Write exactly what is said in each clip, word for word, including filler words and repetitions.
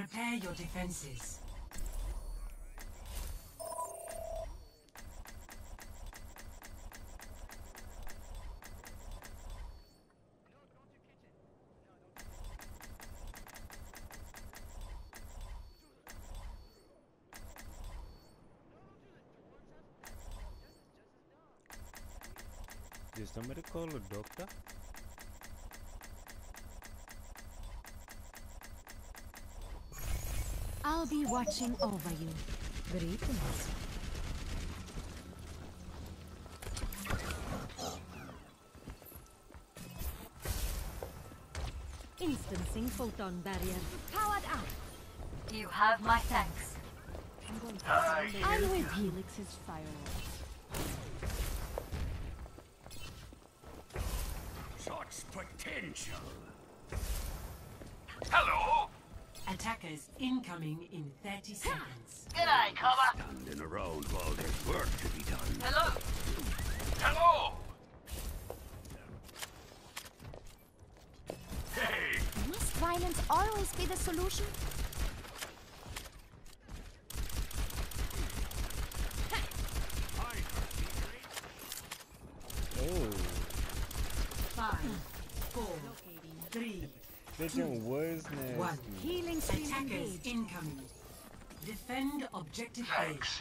Prepare your defenses. Did somebody call a doctor? I'll be watching over you. Greetings. Instancing photon barrier. Powered up. You have my thanks. I'm going to I will Helix's firewall. Such potential. Hello. Attackers incoming in thirty seconds. G'day, cover. Standing around while there's work to be done. Hello. Hello! Hey! Must violence always be the solution? Oh, Five, four, three, bitchin' was nasty. one. Healing stream Attackers engaged. incoming. Defend objective A. Thanks.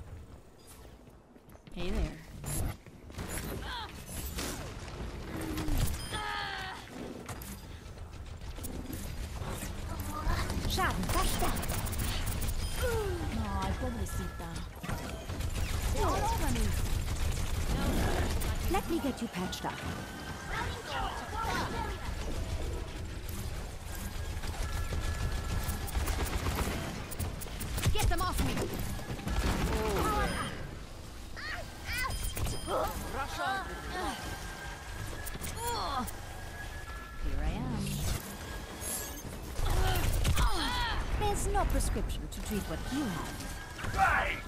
Hey there. Schaden verstärkt. Ay, pobrecita. They're all over me. Let me get you patched up. Get them off me. Russia. Here I am. There's no prescription to treat what you have. Thanks!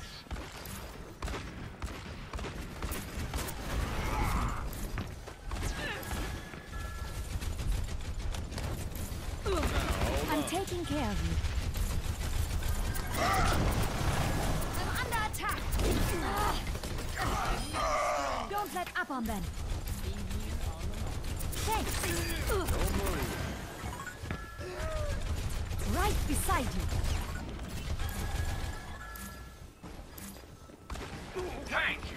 I'm taking care of you. I'm under attack. Don't let up on them. Thanks. Right beside you. Thank you!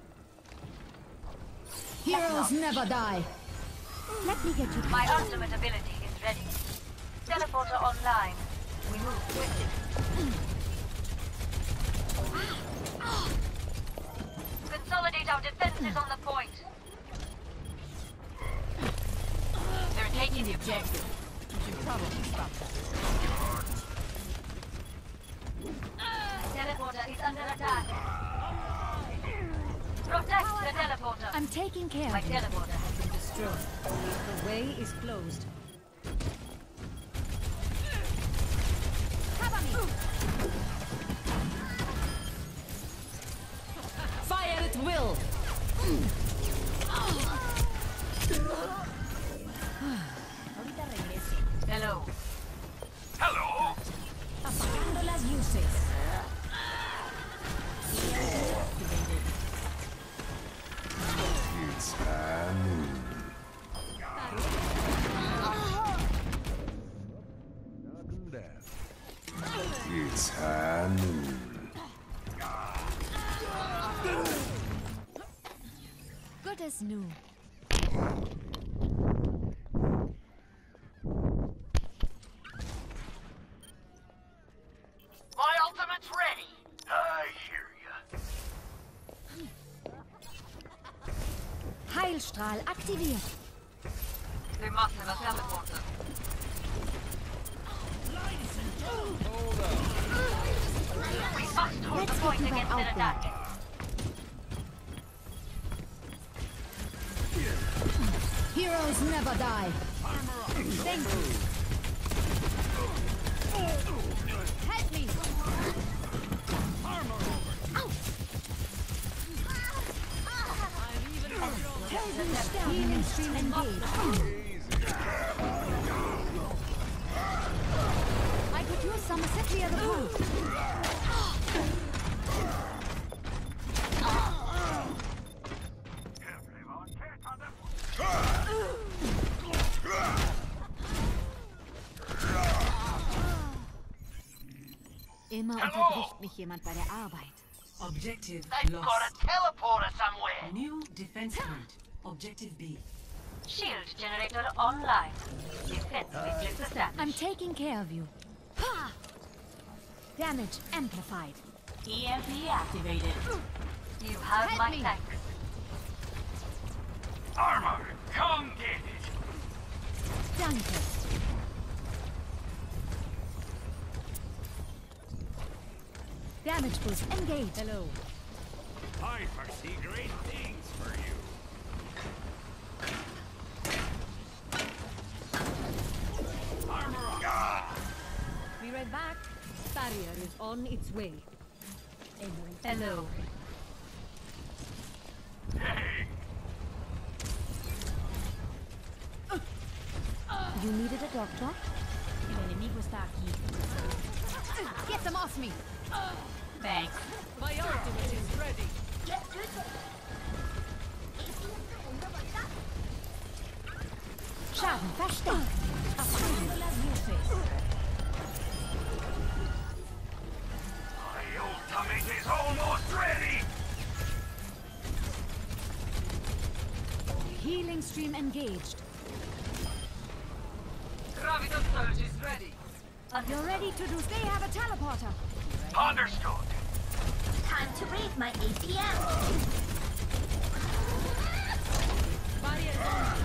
Heroes never die. Let me get you. My ultimate ability is ready. Teleporter online. We move quickly. Consolidate our defenses on the point. They're taking the objective. You should probably stop that. Teleporter is under attack. Protect the teleporter. I'm taking care My of you. teleporter has been destroyed. The way is closed. Cover me. Fire at will. Ahorita regreso. Hello. Hello! Apagando las luces. It's Hanu. It's Hanu. Good as new. My ultimate's ready. I hear ya. Heilstrahl aktiviert. They must have a teleporter. We must hold Let's the get point you back against out an there. attack. Heroes never die. Thank you. Help me. Healing stream engaged. I could use some Immer Hallo? unterbricht mich jemand bei der Arbeit. Objective They've got a lost. teleporter somewhere. New defense point. Objective B. Shield generator online. Defense matrix established. I'm taking care of you. Ha! Damage amplified. E M P activated. You have Help my me. thanks. Armor, come get it. Danke. Damage boost engaged. Hello. I foresee great things for you. Armor up. Be right back. Barrier is on its way. Hello. Hey, You needed a doctor? El enemigo está aquí. Get them off me! Thanks. My ultimate is ready. Schaden verstärkt. my ultimate is almost ready. Healing stream engaged. Graviton surge is ready. You're ready to do. They have a teleporter. Understood. Time to raise my A P M. Barrier on.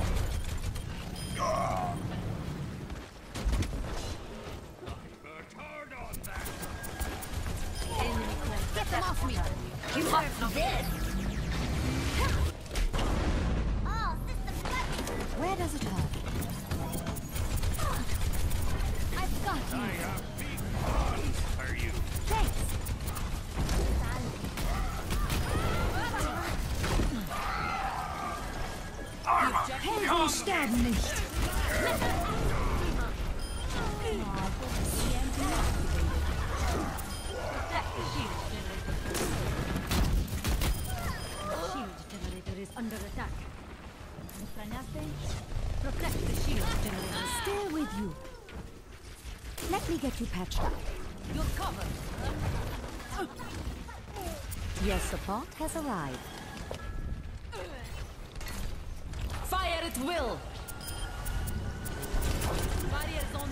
Worked hard on that. Get them off me. You must not This. Oh, system ready. Where does it hurt? I've got I you. have big plans for you. Thanks. Armor, Helden come sterben nicht. protect the shield generator. Shield generator is under attack. Extrañaste? Protect the shield generator. Still with you. Let me get you patched up. You're covered. Your support has arrived. Fire at will. Barriers on.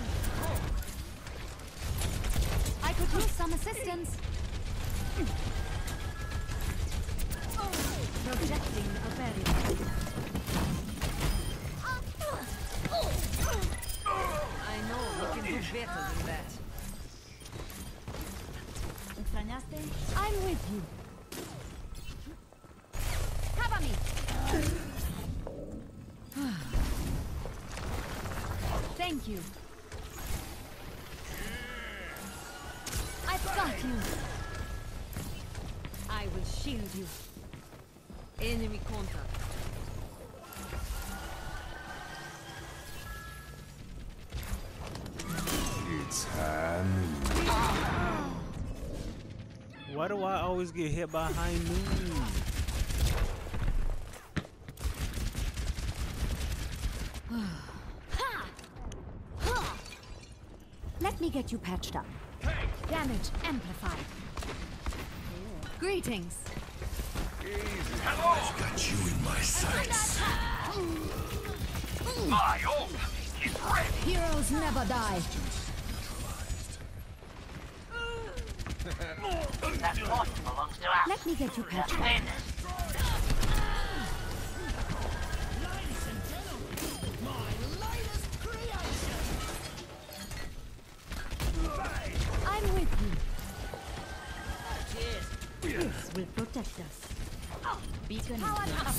I could use some assistance. Projecting a barrier. I know we can do better than that. Extrañaste? I'm with you. Cover me. Thank you. I've got you. I will shield you. Enemy contact. It's Hanu. Why do I always get hit by high noon? Let me get you patched up. Damage amplified. Greetings. Hello. Got you in my sights. My ultimate is ready. Heroes never die. That force belongs to us. Let me get you patched up. Defend. I'm with you. This will protect us. Beacon powered up.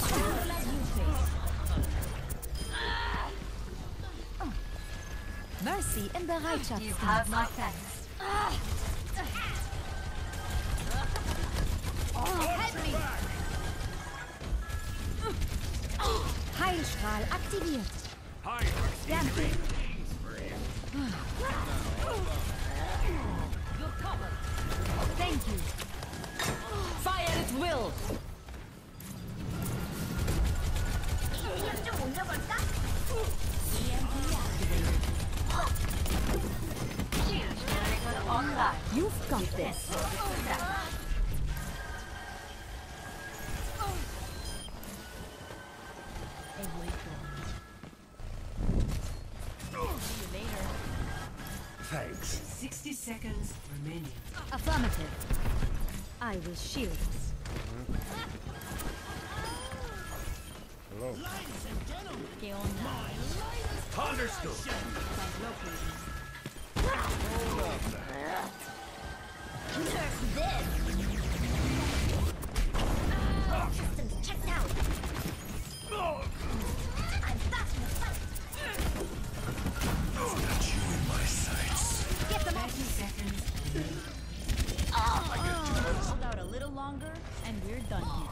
Mercy in You Bereitschaft. have my thanks. Help me! Heilstrahl aktiviert. I foresee Damn great it. things for you. You're covered. Thank you. Fire at will. Shield generator online. You've got this. Thanks. Sixty seconds remaining. Affirmative. I will shield us. Hello. ¿Qué onda? Understood. Systems checked out. I'm starting to fight. Got you in my sights. Get them off. Thirty seconds. Hold out a little longer, and we're done here.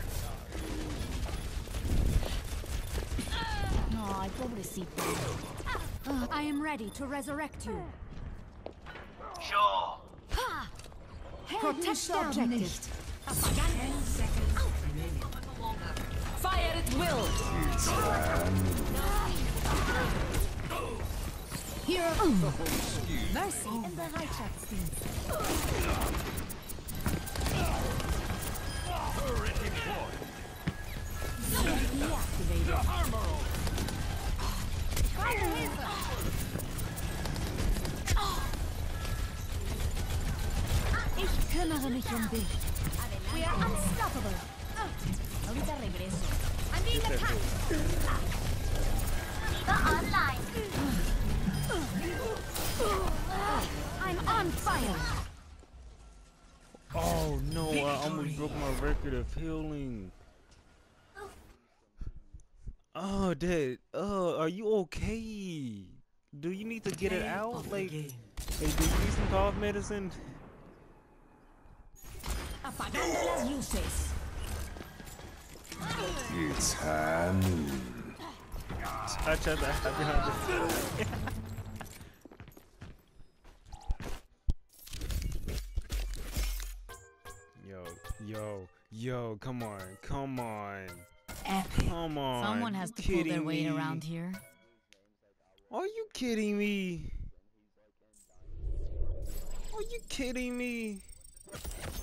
Ay, pobrecito. Uh, I am ready to resurrect you. Sure. Protect the objective. Ten seconds remaining. Fire at will. Here. Mercy in the Reichsstag. Deactivated. Fire him. Ich kümmere mich um dich. We are unstoppable. Ahorita regreso. I'm being attacked. Diva online. I'm on fire. Oh no, I almost broke my record of healing. Oh, Dad. Uh, are you okay? Do you need to get it out? Like, hey, do you need some cough medicine? Apagando las luces. It's high noon. I tried to hide behind the Yo, yo, yo, come on, come on. Epic. Come on. Someone has you to pull their kidding weight me? around here. Are you kidding me? Are you kidding me?